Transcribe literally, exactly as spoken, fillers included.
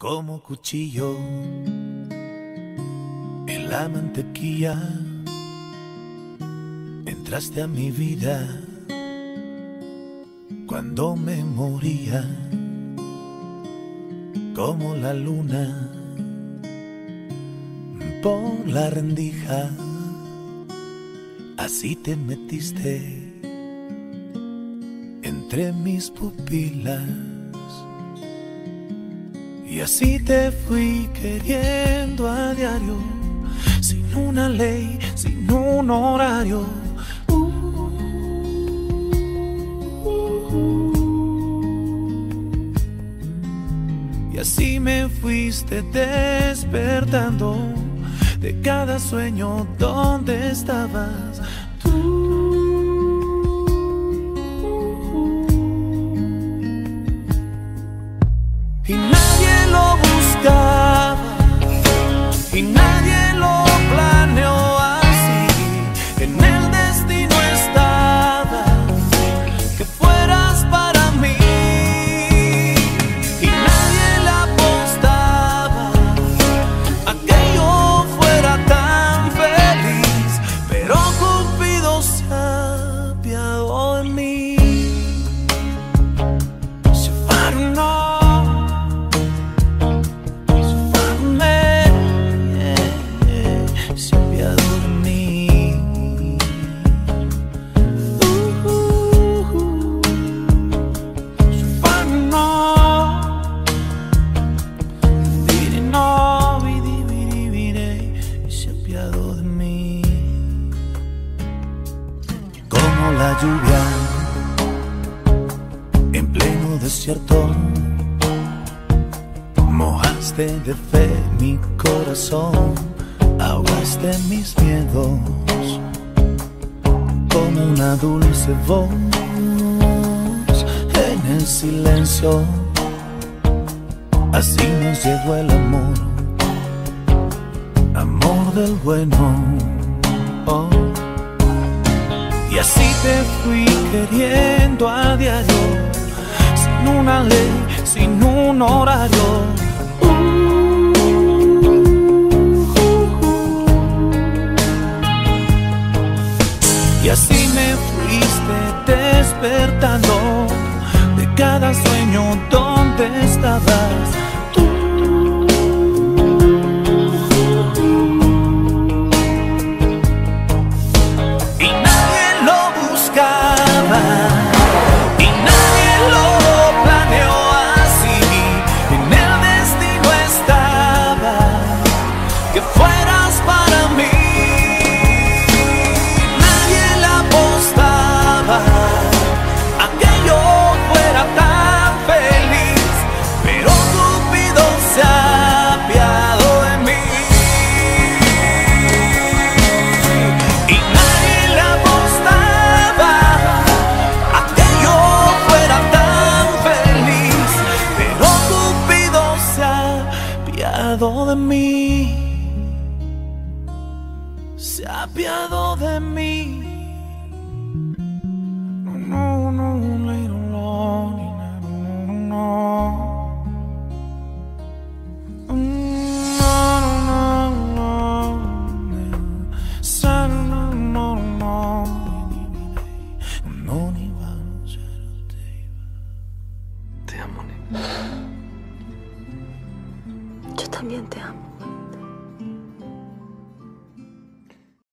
como cuchillo en la mantequilla. Entraste a mi vida cuando me moría, como la luna por la rendija. Así te metiste entre mis pupilas y así te fui queriendo a diario, sin una ley, sin un horario. Y así me fuiste despertando de cada sueño donde estabas tú. Y nadie lo buscaba y nadie lo planeó así. En el destino estaba que fueras para mí. Y nadie le apostaba a que yo fuera tan feliz, pero Cupido se apiadó de mí. Se afanó. La lluvia en pleno desierto, mojaste de fe mi corazón, ahogaste mis miedos como una dulce voz en el silencio. Así nos llegó el amor, amor del bueno. Oh. Y así te fui queriendo a diario, sin una ley, sin un horario. Uh, uh, uh. Y así me fuiste despertando de cada sueño donde estabas tú. Y nadie lo planeó así. En el destino estaba que fueras para mí. Nadie le apostaba a que yo fuera tan feliz, pero Cupido se apiadó de mí. Y nadie le apostaba de mí, se apiadó de mí. No, no, no, no, Te amo, Nick. Yo también te amo.